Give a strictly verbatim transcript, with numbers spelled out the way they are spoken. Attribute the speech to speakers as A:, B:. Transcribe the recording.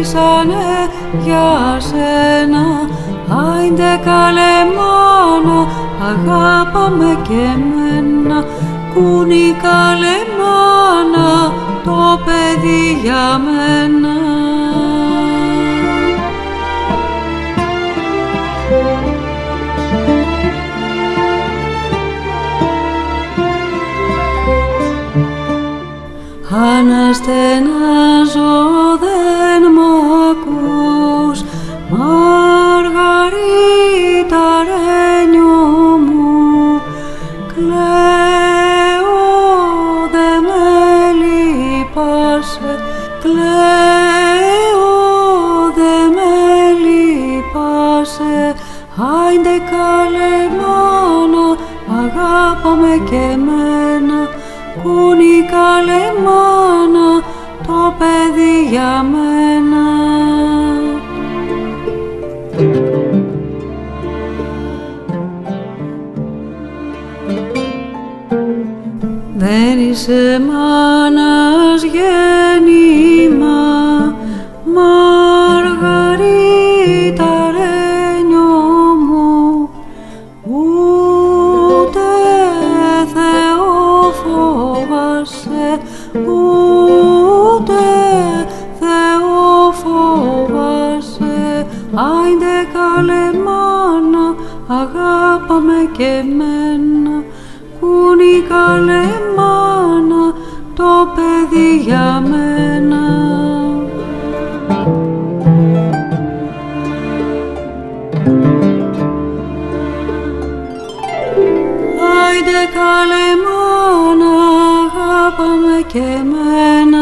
A: ζήσανε για σένα. Άιντε καλέ μάνα, αγάπαμε και εμένα. Κούνη καλέ μάνα, το παιδί για μένα. Αναστενάζω δεν μ' ακούς, Μαργαρίτα ρένιο μου. Κλαίω δε με λυπάσαι, κλαίω δε με λυπάσαι. Άιντε καλέ μάνα, αγάπαμε και εμένα. Κούνη καλέ μάνα, το παιδί για μένα. Δεν είσαι μάνας γέννημα, Μαργαρίτα ρένιο μου. Ούτε Θεό φοβάσαι, ούτε Θεό φοβάσαι. Άιντε καλέ μάνα, αγάπαμε και εμένα. Κούνη καλέ μάνα, το παιδί για μένα. Άιντε καλέ μάνα, αγάπαμε και εμένα.